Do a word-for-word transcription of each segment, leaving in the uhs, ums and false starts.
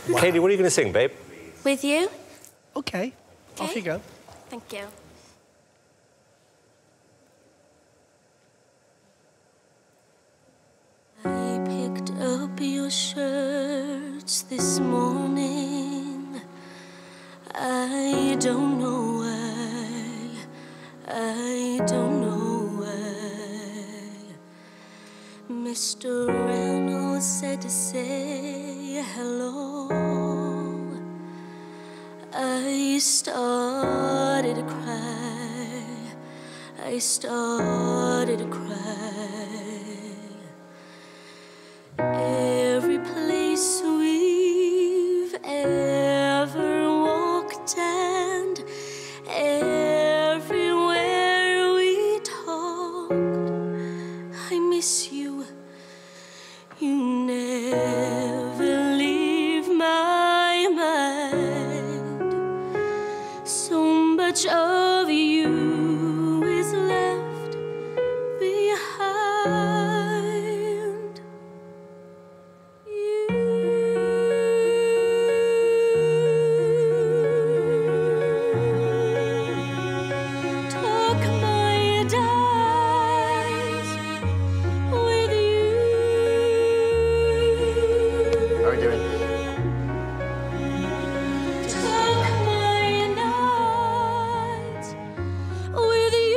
Wow. Kayleigh, what are you going to sing, babe? With you. OK. Okay. Off you go. Thank you. I picked up your shirts this morning. I don't know why. I don't know why. Mister Reynolds said to say hello. I started to cry. I started to cry. Every place we've ever walked and everywhere we talked, I miss you. You never leave my mind. So much of you is left behind. You took my days with you. How are we doing? Took my nights with you.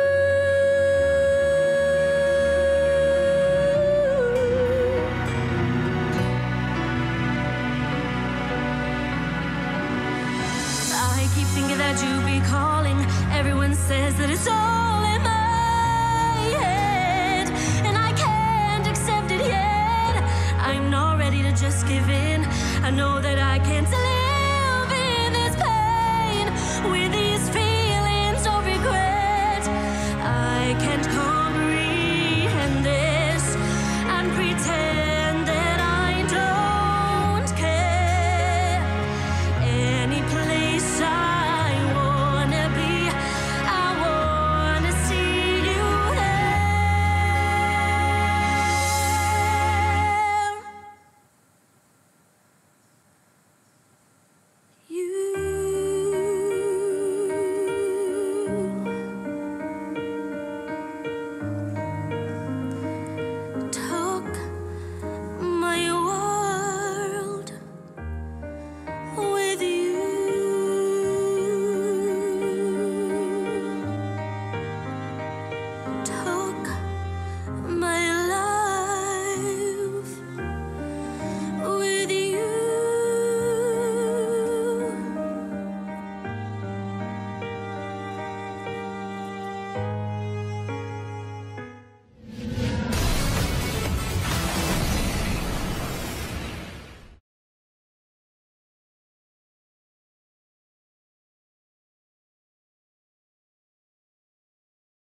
I keep thinking that you be calling. Everyone says that it's all in my head, and I can't accept it yet. I'm not ready to just give in. I know that I can't live.